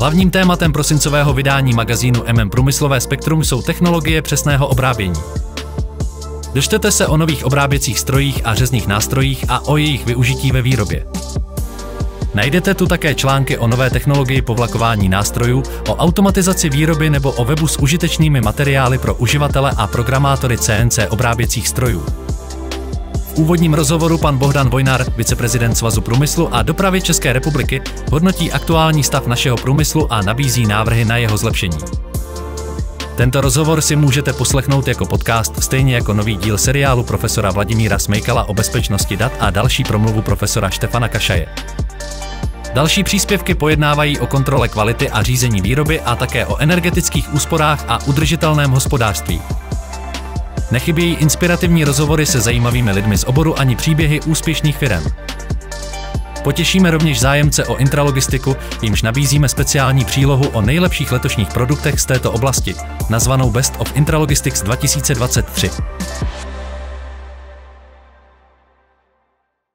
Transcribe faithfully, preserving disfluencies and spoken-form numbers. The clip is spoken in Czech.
Hlavním tématem prosincového vydání magazínu M M Průmyslové spektrum jsou technologie přesného obrábění. Dočtete se o nových obráběcích strojích a řezních nástrojích a o jejich využití ve výrobě. Najdete tu také články o nové technologii povlakování nástrojů, o automatizaci výroby nebo o webu s užitečnými materiály pro uživatele a programátory C N C obráběcích strojů. V úvodním rozhovoru pan Bohdan Vojnar, viceprezident Svazu průmyslu a dopravy České republiky, hodnotí aktuální stav našeho průmyslu a nabízí návrhy na jeho zlepšení. Tento rozhovor si můžete poslechnout jako podcast, stejně jako nový díl seriálu profesora Vladimíra Smejkala o bezpečnosti dat a další promluvu profesora Štefana Kašaje. Další příspěvky pojednávají o kontrole kvality a řízení výroby a také o energetických úsporách a udržitelném hospodářství. Nechybějí inspirativní rozhovory se zajímavými lidmi z oboru ani příběhy úspěšných firem. Potěšíme rovněž zájemce o intralogistiku, jimž nabízíme speciální přílohu o nejlepších letošních produktech z této oblasti, nazvanou Best of Intralogistics dva tisíce dvacet tři.